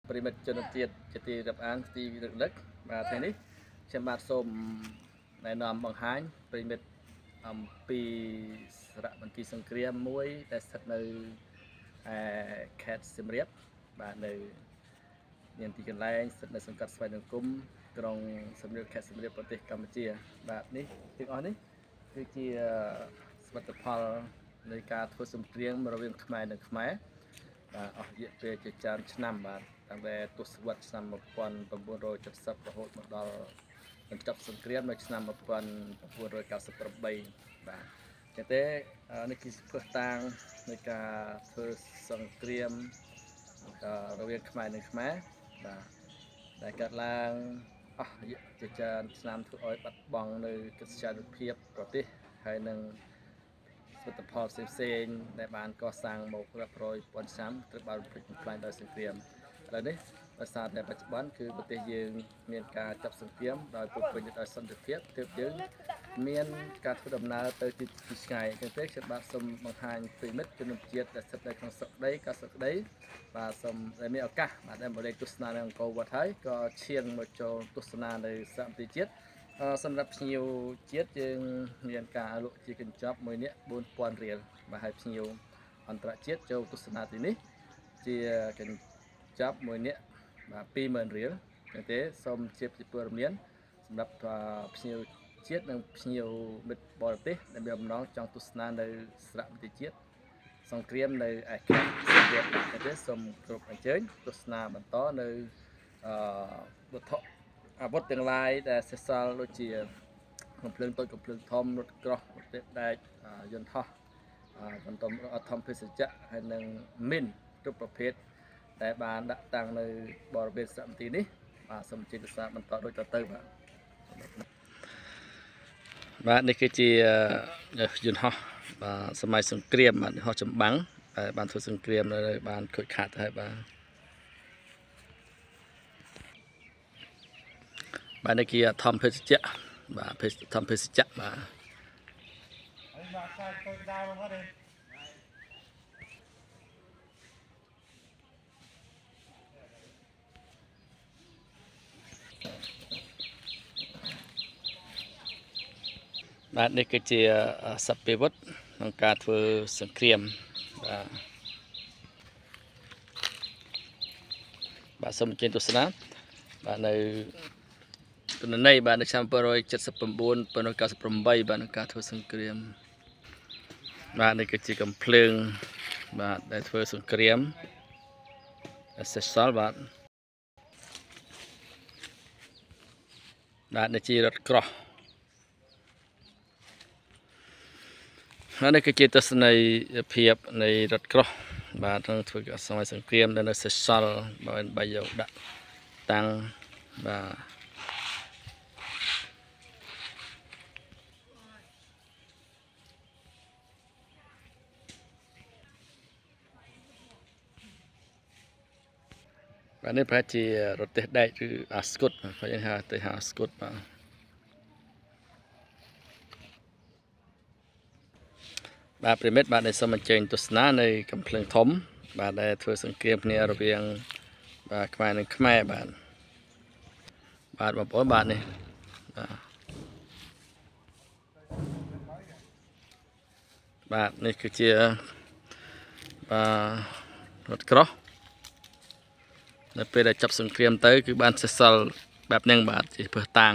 ប្រិមិត្តជនជាតិជាទីរាប់អានទីរឹកដឹកបាទថ្ងៃនេះខ្ញុំបាទសូមណែនាំបង្ហាញប្រិមិត្តអំពីសារមន្ទីរសង្គ្រាមមួយដែលស្ថិតនៅខេត្តសៀមរាបបាទនៅមានទីកន្លែងស្ថិតនៅសង្កាត់ស្វាយសង្គមក្រុងសៀមរាបខេត្តសៀមរាបប្រទេសកម្ពុជាបាទនេះទាំងអស់នេះគឺជាសមិទ្ធផលនៃការធ្វើសង្គ្រាមរវាងខ្មែរនិងខ្មែរបាទអស់រយៈពេលជាច្រើនឆ្នាំបាទតាំងតែទសវត្សរ៍ឆ្នាំ1970រហូតមកដល់បញ្ចប់សង្គ្រាមនៅឆ្នាំ1998បាទចឹងទេនេះគឺផ្ទុះតាងនៃការធ្វើសង្គ្រាមរវាងខ្មែរនិងខ្មែរបាទដែលកើតឡើងអស់រយៈជាច្រើនឆ្នាំធ្វើឲ្យបាត់បង់នៅកិត្តិយសភាពប្រទេសហើយនឹងសមិទ្ធផលផ្សេងៗដែលបានកសាងមករាប់រយពាន់ឆ្នាំត្រូវបានបំផ្លិចបំផ្លាញដោយសង្គ្រាមឥឡូវនេះដោយសារតែបច្ចុប្បន្នគឺប្រទេសយើងមានការចាប់សង្គ្រាមដោយពុះពេញដោយសន្តិភាពទើបយើងមានការធ្វើដំណើរទៅទីឆ្ងាយអញ្ចឹងទេខ្ញុំបាទសូមបង្ហាញប្រិមិត្តជនជាតិដែលស្ថិតនៅក្នុងស្រុកដីកាសក្ដីបាទសូមដែលមានឱកាសបាទដែលមកលេងទស្សនានៅអង្គរវត្តហើយក៏ឈានមកចូលទស្សនានៅសហមន្ត្រីជាតិសម្រាប់ភ្ញៀវជាតិយើងមានការលក់ជាកញ្ចប់មួយនាក់ 4000 រៀលបាទហើយភ្ញៀវអន្តរជាតិចូលទស្សនាទីនេះជាកញ្ចប់មួយនាក់បាទ 20000 រៀលចឹងទេសូមជាព័ត៌មានសម្រាប់ភ្ញៀវជាតិនិងភ្ញៀវមិត្តបរទេសដែលមានបំណងចង់ទស្សនានៅសហមន្ត្រីជាតិសង្គ្រាមនៅឯខេត្តសៀមរាបចឹងទេសូមគ្រប់អញ្ជើញទស្សនាបន្តនៅវត្ថុអាវុធទាំងឡាយដែលសេសសល់ដូចជាកំភ្លើងតូចកំភ្លើងធំរថក្រោះរថដែកយន្តហោះបន្តអធម្មភេសជ្ជៈហើយនិងមីនគ្រប់ប្រភេទដែលបានដាក់តាំងនៅបរិវេណសហមន្ទីរនេះបាទសូមជម្រាបបន្តដូចតទៅបាទនេះគឺជាយន្តហោះបាទសម័យសង្គ្រាមបាទហោះចម្បាំងដែលបានធ្វើសង្គ្រាមនៅបានខូចខាតទៅហើយបាទនេះគឺអធម្មភេសជ្ជៈបាទធម្មភេសជ្ជៈបាទបាទនេះគឺជាសព្វវុធក្នុងការធ្វើសង្គ្រាមបាទសូមអញ្ជើញទស្សនាបាទនៅទន្ន័យបាទនៅឆ្នាំ1979 1998បាទក្នុងការធ្វើសង្គ្រាមបាទនេះគឺជាកំភ្លើងបាទដែលធ្វើសង្គ្រាមសេសសល់បាទនេះជារថក្រោះនេះគឺជាទស្សនីយភាពនៃរថក្រោះបាទនឹងធ្វើសម័យសង្គ្រាមនៅសេសសល់បើយកដាក់តាំងបាទបាទនេះប្រហែលជារទេះដែកឬអាស្គុតគាត់ហៅទៅអាស្គុតបាទប្រិមិត្តបាទដែលសូមអញ្ជើញទស្សនានៅកំភ្លើងធំបាទដែលធ្វើសង្គ្រាមគ្នារវាងបាទខ្មែរនិងខ្មែរបាទបងប្អូនបាទនេះបាទនេះគឺជារថក្រោះនៅពេលដែលចាប់សង្គ្រាមទៅគឺបានសេសសល់បែបហ្នឹងបាទជាភើតាំង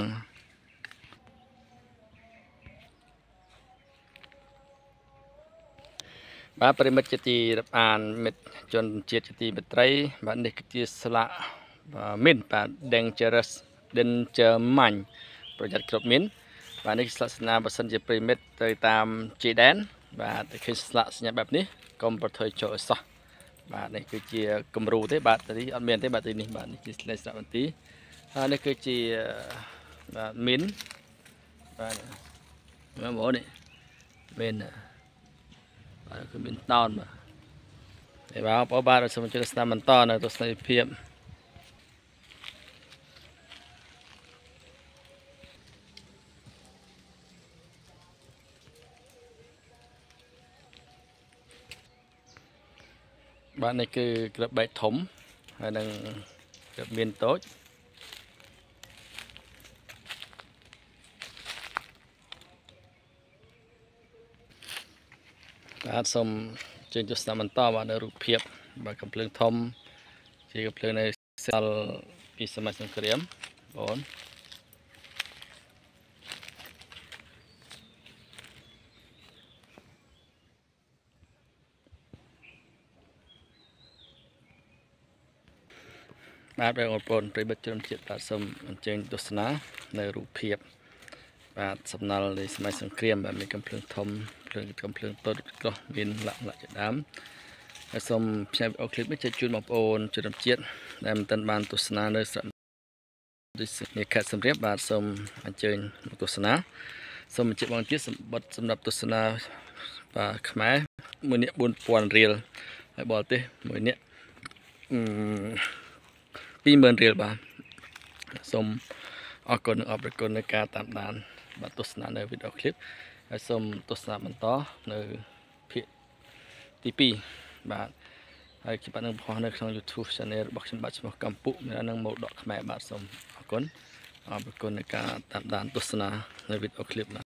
បាទប្រិមិត្តជាទីរាប់អានមិត្តជនជាតិជាទីមេត្រីបាទនេះគឺជាស្លាកមីនបាទ Dangerous Danger-Mine ប្រយ័ត្នគ្រាប់មីនបាទនេះស្លាកសញ្ញាបើសិនជាប្រិមិត្តទៅតាមជីដែនបាទតែឃើញស្លាកសញ្ញាបែបនេះកុំប្រថុយចូលឲ្យសោះបាទនេះគឺជាគំរូទេបាទនេះអត់មានទេបាទនេះបាទនេះជាស្លេកស្រាប់បន្ទីហើយនេះគឺជាបាទមីនបាទមើលបងនេះមីនបាទគឺមានតោនបាទតែបងប្អូនបាទសូមជួយស្ដាប់បន្តនៅទស្សនីយភាពបាទនេះគឺក្របបែកធំហើយនឹង được miền tốtបាទសូមជើញទស្សនាបន្តបាទនៅរូបភាពបាទកំភ្លើងធំជាកំភ្លើងនៅសាលពីសម័យសង្គ្រាមបងបាទបងប្អូនប្រិយមិត្តជនជាតិបាទសូមអញ្ជើញទស្សនានៅរូបភាពបាទសំណល់នៃសម័យសង្គ្រាមបាទមានកំភ្លើងធំកំភ្លើងតូចក៏មានលក្ខណៈជាដើមហើយសូមផ្សាយវីដេអូឃ្លីបនេះជូនបងប្អូនជនជាតិដែលមិនទាន់បានទស្សនានៅស្រុកនេះខេត្តសៀមរាបបាទសូមអញ្ជើញមកទស្សនាសូមបញ្ជាក់បងទៀតសម្រាប់ទស្សនាបាទខ្មែរមួយនាក់ 4000 រៀលហើយបរទេសមួយនាក់20000 រៀលបាទសូមអរគុណនិងអរគុណនៃការតាមដានបាទទស្សនានៅវីដេអូឃ្លីបហើយសូមទស្សនាបន្តនៅភាគទី2បាទហើយខ្ញុំបាទនឹងបង្ហោះនៅក្នុង YouTube Channel របស់ខ្ញុំបាទឈ្មោះកម្ពុជាមាននឹងមកដកខ្មែរបាទសូមអរគុណនៃការតាមដានទស្សនានៅវីដេអូឃ្លីបបាទ